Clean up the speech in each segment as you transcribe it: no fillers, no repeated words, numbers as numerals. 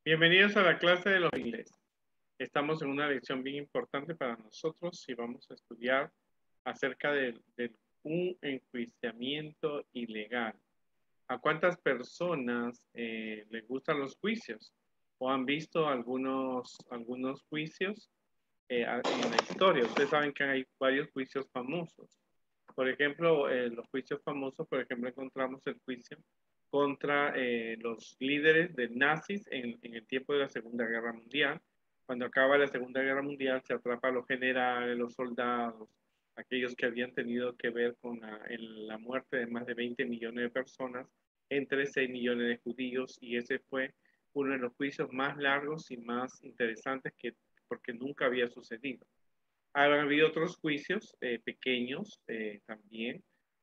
Bienvenidos a la clase de los inglés. Estamos en una lección bien importante para nosotros y vamos a estudiar acerca de un enjuiciamiento ilegal. ¿A cuántas personas les gustan los juicios? ¿O han visto algunos juicios en la historia? Ustedes saben que hay varios juicios famosos. Por ejemplo, los juicios famosos, por ejemplo, encontramos el juicio contra los líderes de nazis en el tiempo de la Segunda Guerra Mundial. Cuando acaba la Segunda Guerra Mundial, se atrapa a los generales, los soldados, aquellos que habían tenido que ver con la muerte de más de 20 millones de personas, entre 6 millones de judíos, y ese fue uno de los juicios más largos y más interesantes porque nunca había sucedido. Han habido otros juicios pequeños también,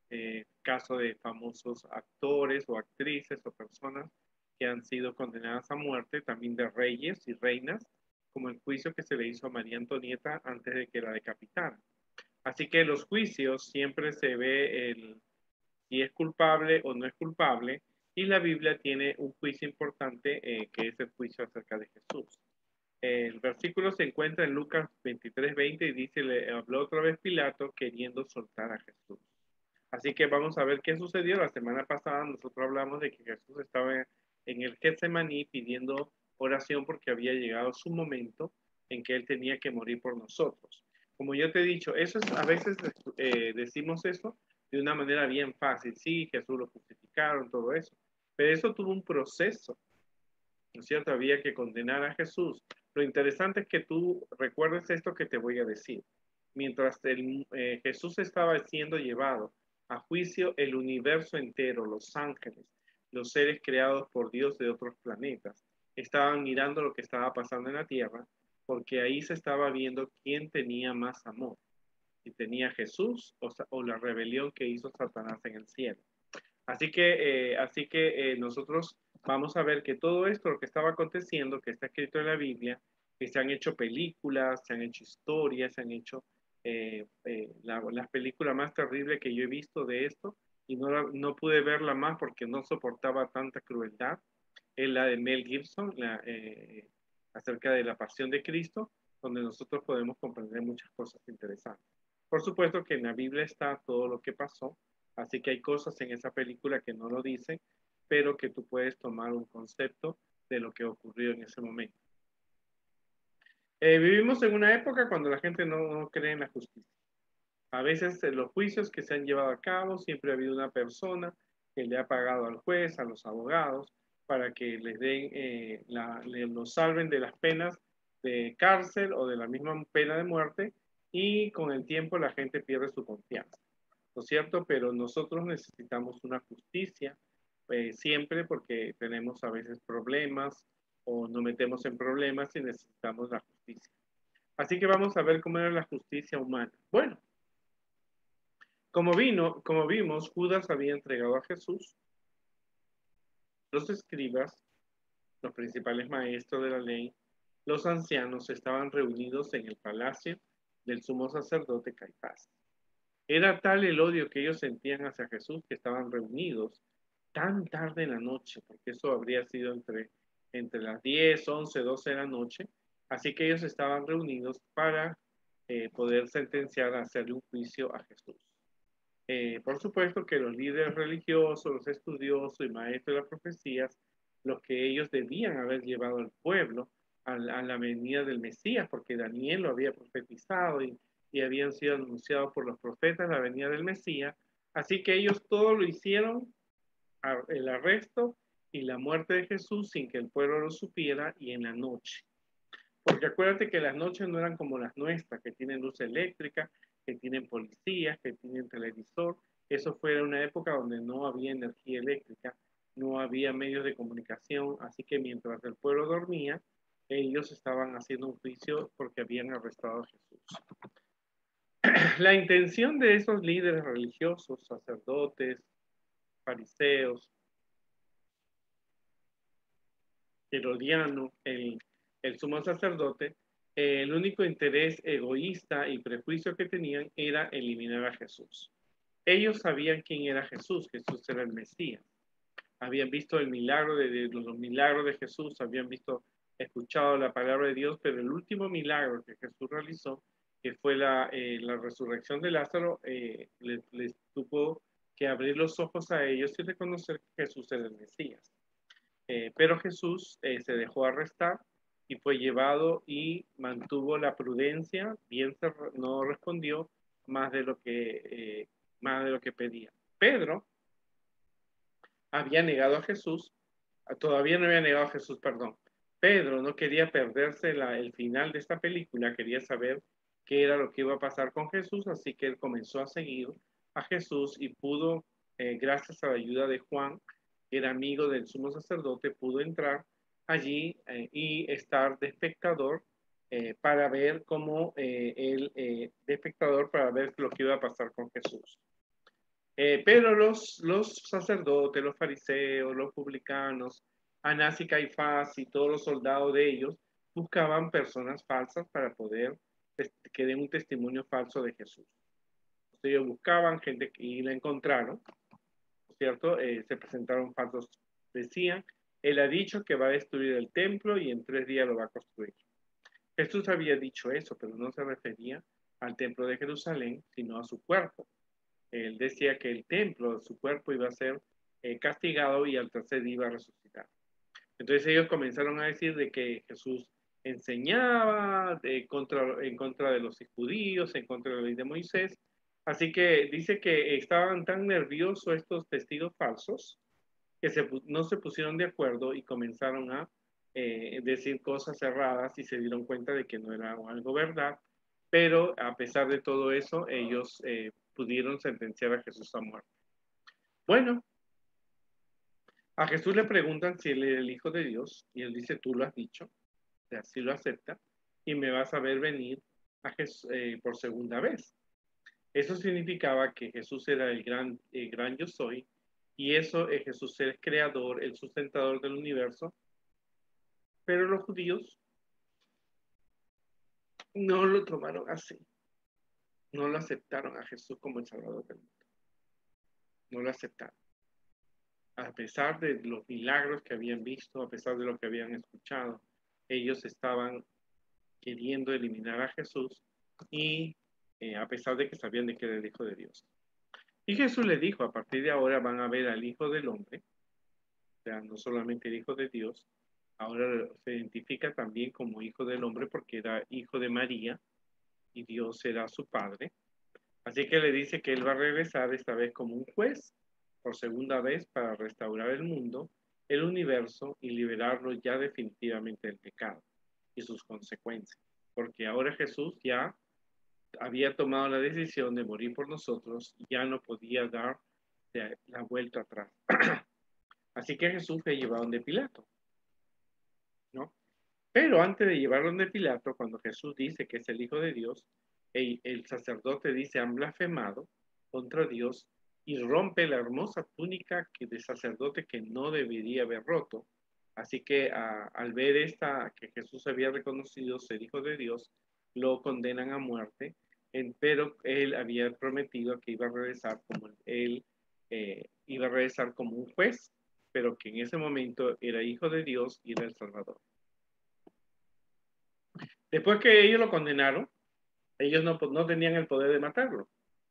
caso de famosos actores o actrices o personas que han sido condenadas a muerte, también de reyes y reinas, como el juicio que se le hizo a María Antonieta antes de que la decapitaran. Así que los juicios siempre se ve si es culpable o no es culpable, y la Biblia tiene un juicio importante que es el juicio acerca de Jesús. El versículo se encuentra en Lucas 23:20 y dice, le habló otra vez Pilato queriendo soltar a Jesús. Así que vamos a ver qué sucedió. La semana pasada nosotros hablamos de que Jesús estaba en el Getsemaní pidiendo oración porque había llegado su momento en que él tenía que morir por nosotros. Como yo te he dicho, eso es, a veces decimos eso de una manera bien fácil. Sí, Jesús lo crucificaron, todo eso. Pero eso tuvo un proceso, ¿no es cierto? Había que condenar a Jesús. Lo interesante es que tú recuerdes esto que te voy a decir. Mientras Jesús estaba siendo llevado a juicio, el universo entero, los ángeles, los seres creados por Dios de otros planetas, estaban mirando lo que estaba pasando en la tierra, porque ahí se estaba viendo quién tenía más amor, si tenía Jesús o la rebelión que hizo Satanás en el cielo. Así que nosotros vamos a ver que todo esto, lo que estaba aconteciendo, que está escrito en la Biblia, que se han hecho películas, se han hecho historias, se han hecho las películas más terribles que yo he visto de esto, y no pude verla más porque no soportaba tanta crueldad, es la de Mel Gibson, acerca de la pasión de Cristo, donde nosotros podemos comprender muchas cosas interesantes. Por supuesto que en la Biblia está todo lo que pasó, así que hay cosas en esa película que no lo dicen, pero que tú puedes tomar un concepto de lo que ocurrió en ese momento. Vivimos en una época cuando la gente no cree en la justicia. A veces los juicios que se han llevado a cabo, siempre ha habido una persona que le ha pagado al juez, a los abogados, para que les den, los salven de las penas de cárcel o de la misma pena de muerte, y con el tiempo la gente pierde su confianza, ¿no es cierto? Pero nosotros necesitamos una justicia siempre, porque tenemos a veces problemas o nos metemos en problemas y necesitamos la justicia. Así que vamos a ver cómo era la justicia humana. Bueno, como vimos, Judas había entregado a Jesús. Los escribas, los principales maestros de la ley, los ancianos estaban reunidos en el palacio del sumo sacerdote Caifás. Era tal el odio que ellos sentían hacia Jesús que estaban reunidos tan tarde en la noche, porque eso habría sido entre las 10, 11, 12 de la noche. Así que ellos estaban reunidos para poder sentenciar, hacerle un juicio a Jesús. Por supuesto que los líderes religiosos, los estudiosos y maestros de las profecías, los que ellos debían haber llevado al pueblo a la venida del Mesías, porque Daniel lo había profetizado y habían sido anunciados por los profetas la venida del Mesías. Así que ellos todo lo hicieron, el arresto y la muerte de Jesús, sin que el pueblo lo supiera, y en la noche. Porque acuérdate que las noches no eran como las nuestras, que tienen luz eléctrica, que tienen policías, que tienen televisor. Eso fue una época donde no había energía eléctrica, no había medios de comunicación, así que mientras el pueblo dormía, ellos estaban haciendo un juicio porque habían arrestado a Jesús. La intención de esos líderes religiosos, sacerdotes, fariseos, Herodiano, el sumo sacerdote, el único interés egoísta y prejuicio que tenían era eliminar a Jesús. Ellos sabían quién era Jesús. Jesús era el Mesías. Habían visto el milagro los milagros de Jesús, habían visto escuchado la palabra de Dios, pero el último milagro que Jesús realizó, que fue la resurrección de Lázaro, les tuvo que abrir los ojos a ellos y reconocer que Jesús era el Mesías. Pero Jesús se dejó arrestar y fue llevado y mantuvo la prudencia, no respondió más de lo que pedía. Pedro había negado a Jesús, todavía no había negado a Jesús, perdón. Pedro no quería perderse el final de esta película, quería saber qué era lo que iba a pasar con Jesús, así que él comenzó a seguir a Jesús y pudo, gracias a la ayuda de Juan, que era amigo del sumo sacerdote, pudo entrar allí y estar de espectador para ver cómo de espectador para ver lo que iba a pasar con Jesús. Pero los sacerdotes, los fariseos, los publicanos, Anás y Caifás y todos los soldados de ellos buscaban personas falsas para poder que den un testimonio falso de Jesús. Ellos buscaban gente y la encontraron, ¿cierto? Se presentaron falsos, decían, él ha dicho que va a destruir el templo y en 3 días lo va a construir. Jesús había dicho eso, pero no se refería al templo de Jerusalén, sino a su cuerpo. Él decía que el templo, su cuerpo, iba a ser castigado y al tercer día iba a resucitar. Entonces ellos comenzaron a decir de que Jesús enseñaba en contra de los judíos, en contra de la ley de Moisés. Así que dice que estaban tan nerviosos estos testigos falsos que no se pusieron de acuerdo y comenzaron a decir cosas erradas y se dieron cuenta de que no era algo verdad. Pero a pesar de todo eso, ellos pudieron sentenciar a Jesús a muerte. Bueno, a Jesús le preguntan si él era el Hijo de Dios y él dice, tú lo has dicho, o sea, sí lo acepta y me vas a ver venir a Jesús, por segunda vez. Eso significaba que Jesús era el gran yo soy y eso es Jesús el creador, el sustentador del universo, pero los judíos no lo tomaron así, no lo aceptaron a Jesús como el Salvador del mundo, no lo aceptaron. A pesar de los milagros que habían visto, a pesar de lo que habían escuchado, ellos estaban queriendo eliminar a Jesús y a pesar de que sabían de que era el Hijo de Dios. Y Jesús les dijo, a partir de ahora van a ver al Hijo del Hombre, o sea, no solamente el Hijo de Dios, ahora se identifica también como Hijo del Hombre porque era hijo de María y Dios era su Padre. Así que le dice que él va a regresar esta vez como un juez por segunda vez para restaurar el mundo, el universo y liberarlo ya definitivamente del pecado y sus consecuencias. Porque ahora Jesús ya había tomado la decisión de morir por nosotros y ya no podía dar la vuelta atrás. Así que Jesús fue llevado de Pilato, ¿no? Pero antes de llevarlo de Pilato, cuando Jesús dice que es el Hijo de Dios, el sacerdote dice, han blasfemado contra Dios y rompe la hermosa túnica de sacerdote que no debería haber roto. Así que al ver que Jesús había reconocido ser Hijo de Dios, lo condenan a muerte, pero él había prometido que iba a regresar iba a regresar como un juez, pero que en ese momento era Hijo de Dios y era el Salvador. Después que ellos lo condenaron, ellos no tenían el poder de matarlo.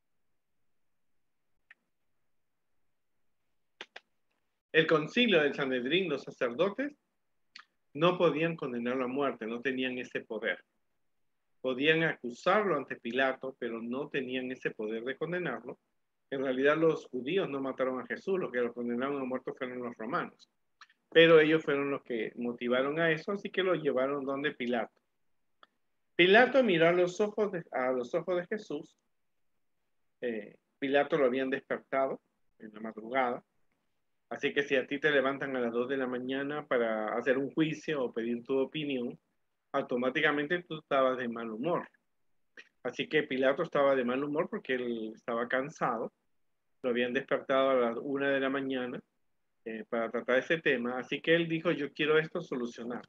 El concilio del Sanedrín, los sacerdotes, no podían condenarlo a muerte, no tenían ese poder. Podían acusarlo ante Pilato, pero no tenían ese poder de condenarlo. En realidad los judíos no mataron a Jesús, los que lo condenaron a muerte fueron los romanos. Pero ellos fueron los que motivaron a eso, así que lo llevaron donde Pilato. Pilato miró a los ojos de Jesús. Pilato lo habían despertado en la madrugada. Así que si a ti te levantan a las 2 de la mañana para hacer un juicio o pedir tu opinión, automáticamente tú estabas de mal humor. Así que Pilato estaba de mal humor porque él estaba cansado. Lo habían despertado a las 1 de la mañana para tratar ese tema. Así que él dijo, yo quiero esto solucionar.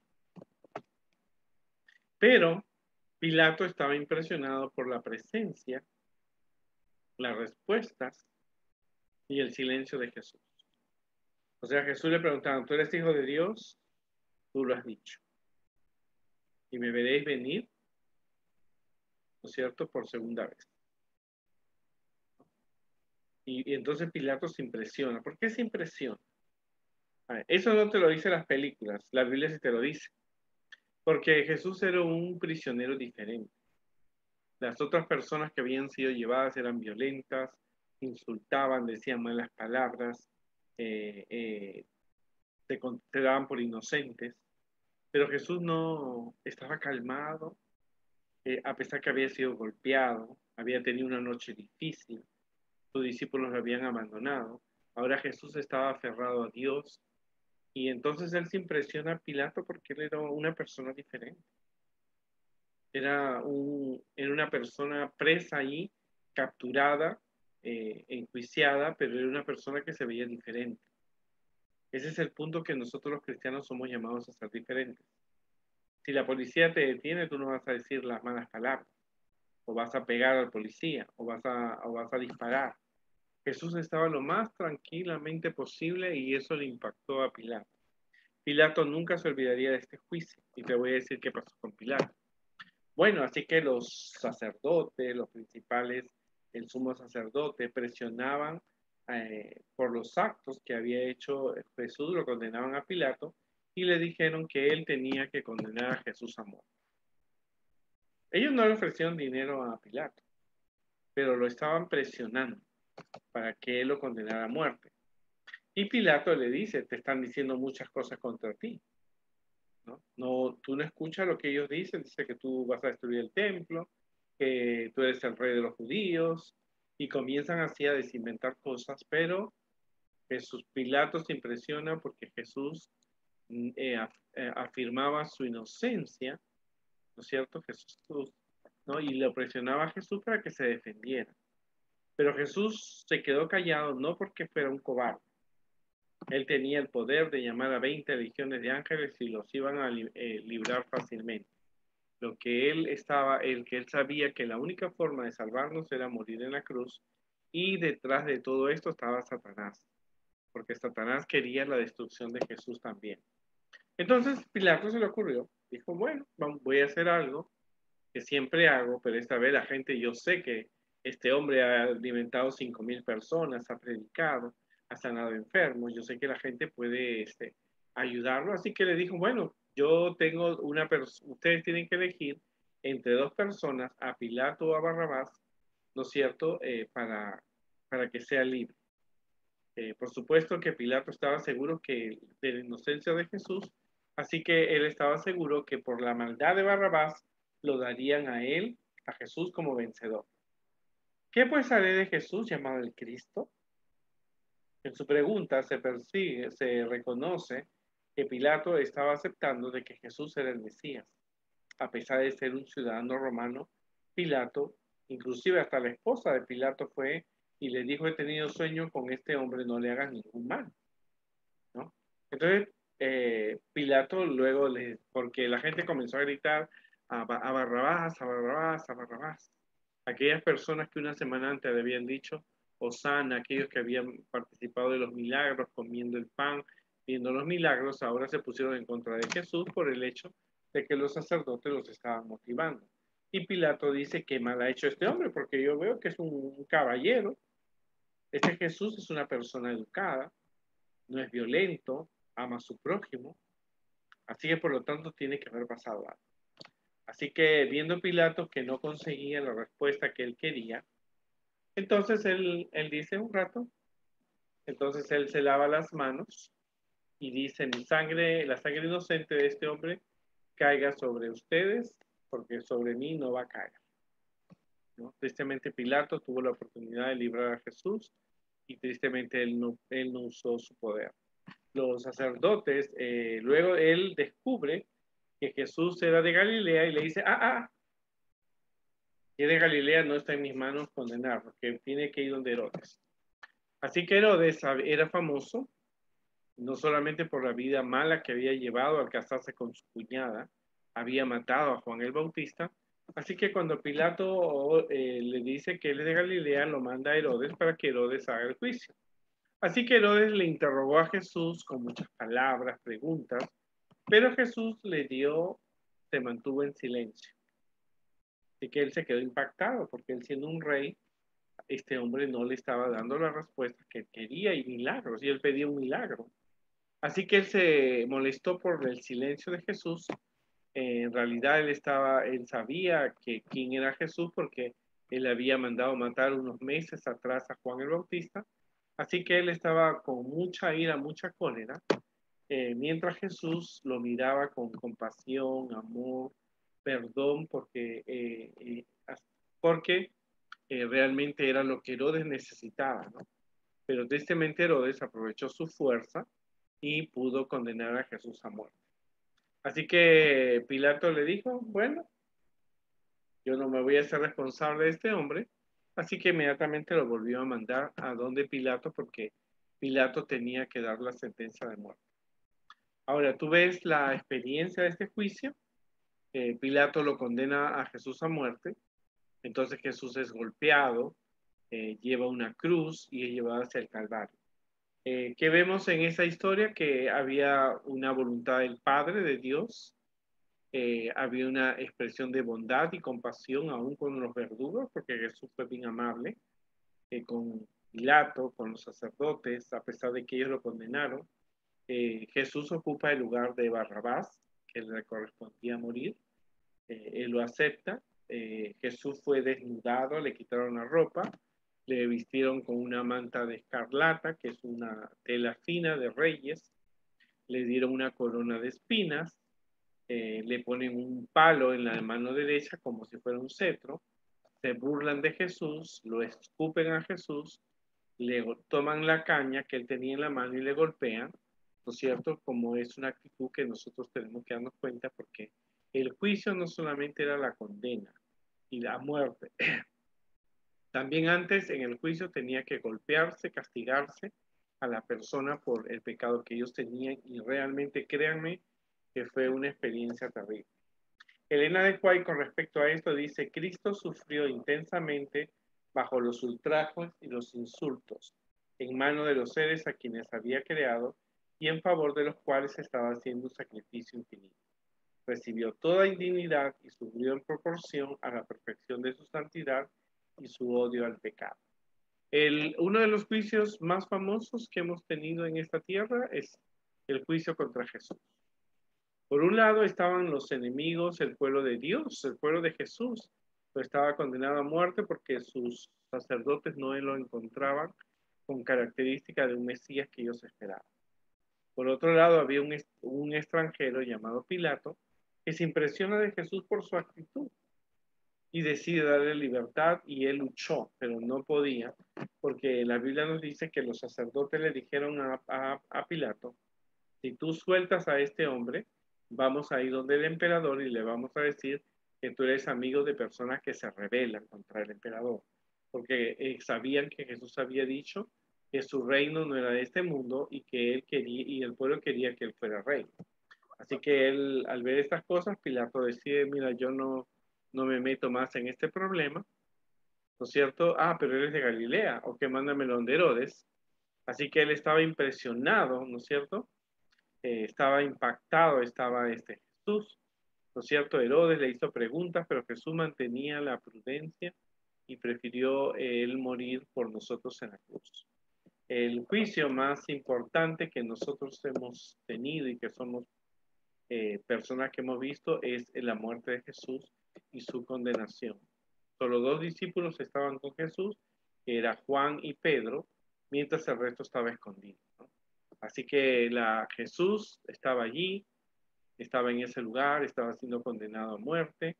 Pero Pilato estaba impresionado por la presencia, las respuestas y el silencio de Jesús. O sea, Jesús le preguntaba, ¿tú eres hijo de Dios? Tú lo has dicho. y me veréis venir, ¿no es cierto?, por segunda vez. Y entonces Pilato se impresiona. ¿Por qué se impresiona? Eso no te lo dicen las películas, la Biblia sí te lo dice. Porque Jesús era un prisionero diferente. Las otras personas que habían sido llevadas eran violentas, insultaban, decían malas palabras, se daban por inocentes. Pero Jesús no estaba calmado, a pesar que había sido golpeado, había tenido una noche difícil, sus discípulos lo habían abandonado. Ahora Jesús estaba aferrado a Dios y entonces él se impresiona a Pilato porque él era una persona diferente. Era una persona presa ahí, capturada, enjuiciada, pero era una persona que se veía diferente. Ese es el punto que nosotros los cristianos somos llamados a ser diferentes. Si la policía te detiene, tú no vas a decir las malas palabras, o vas a pegar al policía, o vas a disparar. Jesús estaba lo más tranquilamente posible y eso le impactó a Pilato. Pilato nunca se olvidaría de este juicio. Y te voy a decir qué pasó con Pilato. Bueno, así que los sacerdotes, los principales, el sumo sacerdote, presionaban por los actos que había hecho Jesús, lo condenaban a Pilato y le dijeron que él tenía que condenar a Jesús a muerte. Ellos no le ofrecieron dinero a Pilato, pero lo estaban presionando para que él lo condenara a muerte. Y Pilato le dice, te están diciendo muchas cosas contra ti. ¿No? Tú no escuchas lo que ellos dicen, dice que tú vas a destruir el templo, que tú eres el rey de los judíos, y comienzan así a desinventar cosas, pero Pilato se impresiona porque Jesús afirmaba su inocencia, ¿no es cierto? Jesús, ¿no? Y le presionaba a Jesús para que se defendiera. Pero Jesús se quedó callado no porque fuera un cobarde. Él tenía el poder de llamar a 20 legiones de ángeles y los iban a librar fácilmente. Lo que él sabía que la única forma de salvarnos era morir en la cruz, y detrás de todo esto estaba Satanás, porque Satanás quería la destrucción de Jesús también. Entonces Pilato se le ocurrió, dijo, bueno, voy a hacer algo que siempre hago, pero esta vez la gente, yo sé que este hombre ha alimentado 5,000 personas, ha predicado, ha sanado enfermos, yo sé que la gente puede ayudarlo, así que le dijo, bueno, yo tengo ustedes tienen que elegir entre dos personas, a Pilato o a Barrabás, ¿no es cierto?, para que sea libre. Por supuesto que Pilato estaba seguro de la inocencia de Jesús, así que él estaba seguro que por la maldad de Barrabás lo darían a él, a Jesús, como vencedor. ¿Qué pues haré de Jesús llamado el Cristo? En su pregunta se reconoce que Pilato estaba aceptando de que Jesús era el Mesías. A pesar de ser un ciudadano romano, Pilato, inclusive hasta la esposa de Pilato fue y le dijo, he tenido sueño con este hombre, no le hagas ningún mal, ¿no? Entonces, Pilato luego, porque la gente comenzó a gritar a Barrabás, a Barrabás, a Barrabás. Aquellas personas que una semana antes le habían dicho, Hosana, aquellos que habían participado de los milagros, comiendo el pan, viendo los milagros, ahora se pusieron en contra de Jesús por el hecho de que los sacerdotes los estaban motivando. Y Pilato dice, qué mal ha hecho este hombre, porque yo veo que es un caballero. Este Jesús es una persona educada, no es violento, ama a su prójimo, así que por lo tanto tiene que haber pasado algo. Así que viendo Pilato que no conseguía la respuesta que él quería, entonces él dice un rato, entonces él se lava las manos y dice, la sangre inocente de este hombre caiga sobre ustedes, porque sobre mí no va a caer, ¿no? Tristemente Pilato tuvo la oportunidad de librar a Jesús y tristemente él no usó su poder. Los sacerdotes, luego él descubre que Jesús era de Galilea y le dice, que de Galilea no está en mis manos condenar, porque tiene que ir donde Herodes. Así que Herodes era famoso, no solamente por la vida mala que había llevado al casarse con su cuñada, había matado a Juan el Bautista, así que cuando Pilato le dice que él es de Galilea, lo manda a Herodes para que Herodes haga el juicio. Así que Herodes le interrogó a Jesús con muchas palabras, preguntas, pero Jesús le dio se mantuvo en silencio. Así que él se quedó impactado porque él, siendo un rey, este hombre no le estaba dando la respuesta que quería y milagros, y él pedía un milagro. Así que él se molestó por el silencio de Jesús. En realidad él sabía quién era Jesús porque él había mandado matar unos meses atrás a Juan el Bautista. Así que él estaba con mucha ira, mucha cólera, mientras Jesús lo miraba con compasión, amor, perdón, porque realmente era lo que Herodes necesitaba, ¿no? Pero tristemente Herodes aprovechó su fuerza y pudo condenar a Jesús a muerte. Así que Pilato le dijo, bueno, yo no me voy a hacer responsable de este hombre, así que inmediatamente lo volvió a mandar a donde Pilato, porque Pilato tenía que dar la sentencia de muerte. Ahora, tú ves la experiencia de este juicio. Pilato lo condena a Jesús a muerte, entonces Jesús es golpeado, lleva una cruz y es llevado hacia el Calvario. ¿Qué vemos en esa historia? Que había una voluntad del Padre, de Dios, había una expresión de bondad y compasión aún con los verdugos, porque Jesús fue bien amable con Pilato, con los sacerdotes, a pesar de que ellos lo condenaron. Jesús ocupa el lugar de Barrabás, que le correspondía morir. Él lo acepta. Jesús fue desnudado, le quitaron la ropa, le vistieron con una manta de escarlata, que es una tela fina de reyes, le dieron una corona de espinas, le ponen un palo en la mano derecha como si fuera un cetro, se burlan de Jesús, lo escupen a Jesús, le toman la caña que él tenía en la mano y le golpean, ¿no es cierto? Como es una actitud que nosotros tenemos que darnos cuenta, porque el juicio no solamente era la condena y la muerte, también antes en el juicio tenía que golpearse, castigarse a la persona por el pecado que ellos tenían, y realmente créanme que fue una experiencia terrible. Elena de White, con respecto a esto, dice: Cristo sufrió intensamente bajo los ultrajos y los insultos en manos de los seres a quienes había creado y en favor de los cuales estaba haciendo un sacrificio infinito. Recibió toda indignidad y sufrió en proporción a la perfección de su santidad y su odio al pecado. Uno de los juicios más famosos que hemos tenido en esta tierra es el juicio contra Jesús. Por un lado estaban los enemigos, el pueblo de Dios, el pueblo de Jesús, pero estaba condenado a muerte porque sus sacerdotes no lo encontraban con características de un Mesías que ellos esperaban. Por otro lado, había un extranjero llamado Pilato que se impresiona de Jesús por su actitud y decide darle libertad, y él luchó, pero no podía, porque la Biblia nos dice que los sacerdotes le dijeron a Pilato: si tú sueltas a este hombre, vamos a ir donde el emperador y le vamos a decir que tú eres amigo de personas que se rebelan contra el emperador, porque sabían que Jesús había dicho que su reino no era de este mundo y que él quería, y el pueblo quería que él fuera rey. Así que él, al ver estas cosas, Pilato decide: mira, yo no me meto más en este problema, ¿no es cierto? Pero él es de Galilea, o que mándamelo donde Herodes. Así que él estaba impresionado, ¿no es cierto? Estaba impactado, estaba Jesús, ¿no es cierto? Herodes le hizo preguntas, pero Jesús mantenía la prudencia y prefirió él morir por nosotros en la cruz. El juicio más importante que nosotros hemos tenido y que somos personas que hemos visto es la muerte de Jesús y su condenación. Solo 2 discípulos estaban con Jesús, que era Juan y Pedro, mientras el resto estaba escondido, ¿no? Así que Jesús estaba allí, estaba en ese lugar, estaba siendo condenado a muerte,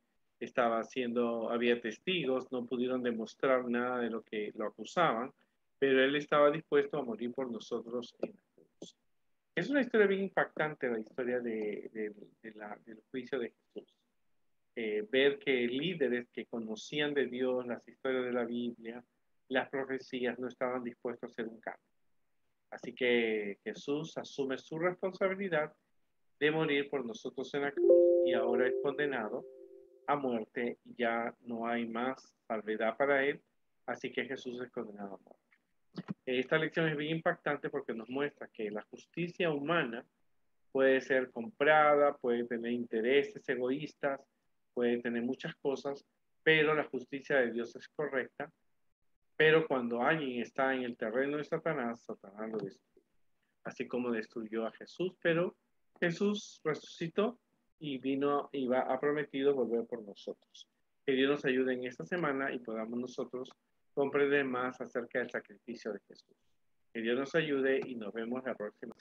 había testigos, no pudieron demostrar nada de lo que lo acusaban, pero él estaba dispuesto a morir por nosotros en la cruz. Es una historia bien impactante, la historia del juicio de Jesús. Ver que líderes que conocían de Dios, las historias de la Biblia, las profecías, no estaban dispuestos a hacer un cambio. Así que Jesús asume su responsabilidad de morir por nosotros en la cruz, y ahora es condenado a muerte y ya no hay más salvedad para él, así que Jesús es condenado a muerte. Esta lección es bien impactante porque nos muestra que la justicia humana puede ser comprada, puede tener intereses egoístas, puede tener muchas cosas, pero la justicia de Dios es correcta. Pero cuando alguien está en el terreno de Satanás, Satanás lo destruye. Así como destruyó a Jesús, pero Jesús resucitó y vino y ha prometido volver por nosotros. Que Dios nos ayude en esta semana y podamos nosotros comprender más acerca del sacrificio de Jesús. Que Dios nos ayude y nos vemos la próxima.